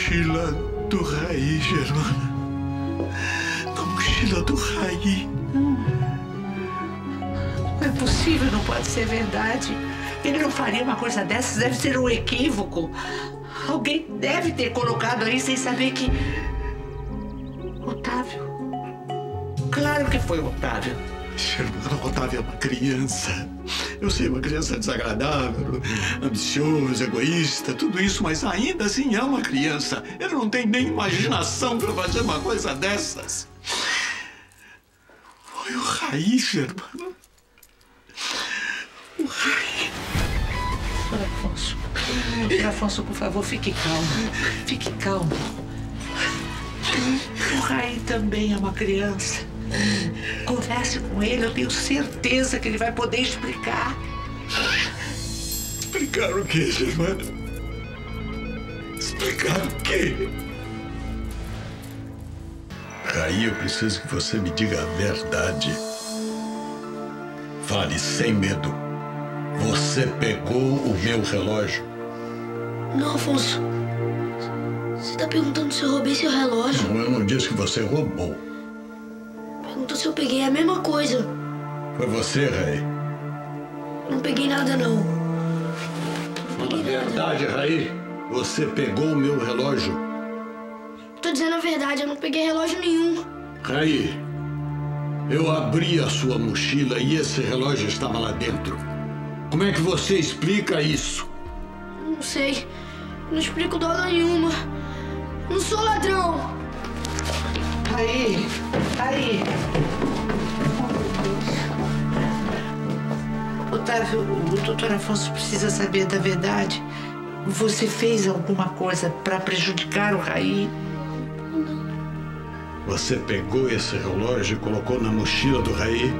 mochila do Raí, Germana. Na mochila do Raí. Não é possível, não pode ser verdade. Ele não faria uma coisa dessas, deve ser um equívoco. Alguém deve ter colocado aí sem saber que... Otávio. Claro que foi o Otávio. Germana, Otávio é uma criança. Eu sei, uma criança desagradável, ambiciosa, egoísta, tudo isso, mas ainda assim é uma criança. Ele não tem nem imaginação para fazer uma coisa dessas. Foi o Raí, Germana. O Raí. Doutor Afonso. Doutor Afonso, por favor, fique calmo. Fique calmo. O Raí também é uma criança. Converse com ele, eu tenho certeza que ele vai poder explicar. Explicar o quê, Germana? Explicar o quê? Raí, eu preciso que você me diga a verdade. Fale sem medo. Você pegou o meu relógio? Não, Afonso. Você tá perguntando se eu roubei seu relógio? Não, eu não disse que você roubou. Perguntou se eu peguei a mesma coisa. Foi você, Raí? Não peguei nada, não. Fala a verdade, Raí. Você pegou o meu relógio? Tô dizendo a verdade, eu não peguei relógio nenhum. Raí, eu abri a sua mochila e esse relógio estava lá dentro. Como é que você explica isso? Não sei. Não explico dólar nenhuma. Não sou ladrão. Raí. Otávio, o doutor Afonso precisa saber da verdade. Você fez alguma coisa para prejudicar o Raí? Você pegou esse relógio e colocou na mochila do Raí?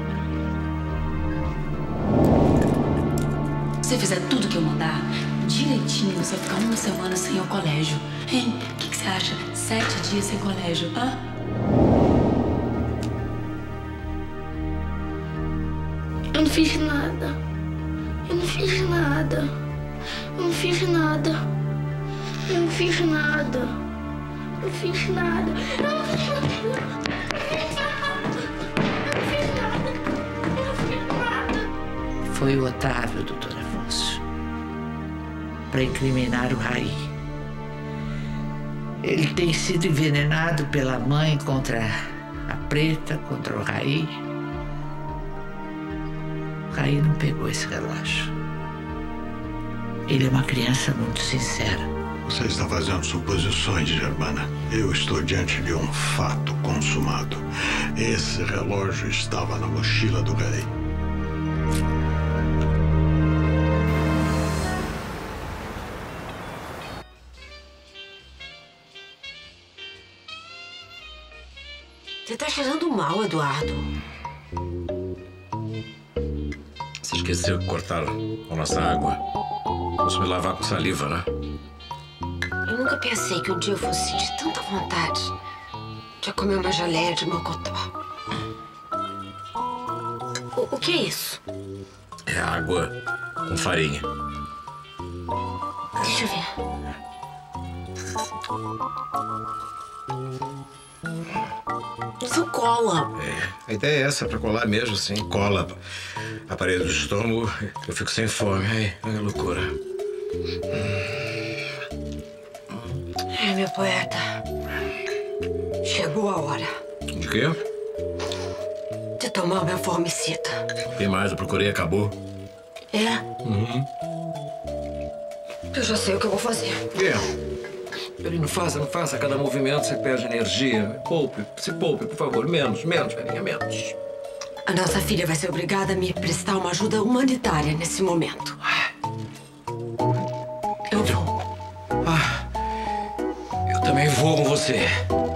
Se você fizer tudo que eu mandar, direitinho, você vai ficar uma semana sem ir ao colégio. Hein? O que você acha? 7 dias sem colégio, hã? Eu não fiz nada. Eu não fiz nada. Eu não fiz nada. Eu não fiz nada. Eu não fiz nada. Eu não fiz nada. Eu não fiz nada. Foi o Otávio, doutor Afonso, para incriminar o Raí. Ele tem sido envenenado pela mãe contra a Preta, contra o Raí. O Raí não pegou esse relógio. Ele é uma criança muito sincera. Você está fazendo suposições, Germana. Eu estou diante de um fato consumado. Esse relógio estava na mochila do Raí. Você tá cheirando mal, Eduardo. Você esqueceu que cortaram a nossa água. Posso me lavar com saliva, né? Eu nunca pensei que um dia eu fosse sentir tanta vontade de comer uma geleia de mocotó. O que é isso? É água com farinha. Deixa eu ver. Isso cola. A ideia é essa, pra colar mesmo, assim. Cola a parede do estômago, eu fico sem fome. Ai, loucura. Meu poeta. Chegou a hora De quê? de tomar o meu formicida. Tem mais, eu procurei, acabou. É? Uhum. Eu já sei o que eu vou fazer. O quê? Peraí, não faça. A cada movimento você perde energia. Se poupe, por favor. Menos, Verinha, menos. A nossa filha vai ser obrigada a me prestar uma ajuda humanitária nesse momento. Eu vou. Eu também vou com você.